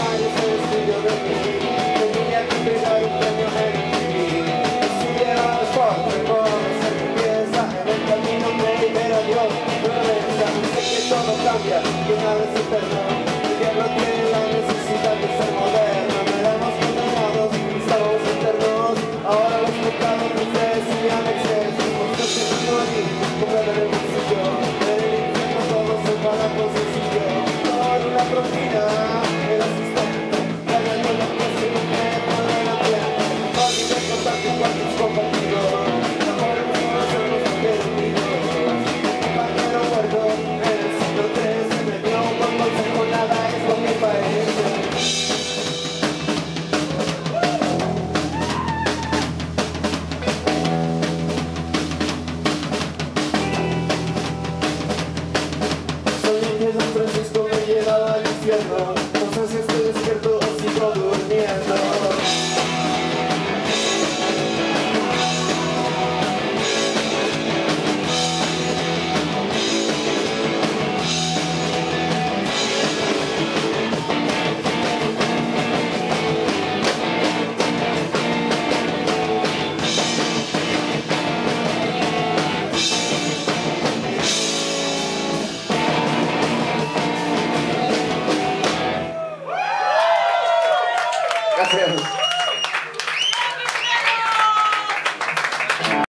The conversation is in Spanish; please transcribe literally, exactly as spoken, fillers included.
mayo se despidió de mí. Tenía que entregar un premio en el T V. Siguieron los postres por hacer limpieza. En el camino me dijeron adiós, regresa. Sé que todo cambia, que nada es eterno. El diablo tiene la necesidad de ser moderno. No éramos condenados, estamos eternos. Ahora los pecados nos decían exceso. Porque se vino allí, como en el bolsillo. En el infierno todo se para con sencillo. Por una propina, el asistente. Ganando la clase y me con el ambiente. Olvidé contarte con mis compañeros. Mejor no hacernos los perdidos. Compañero muerto en el siglo trece. Me dio un buen consejo, nada es lo que parece. San Francisco me llevaba al infierno. No sé si estoy despierto o sigo durmiendo. Gracias.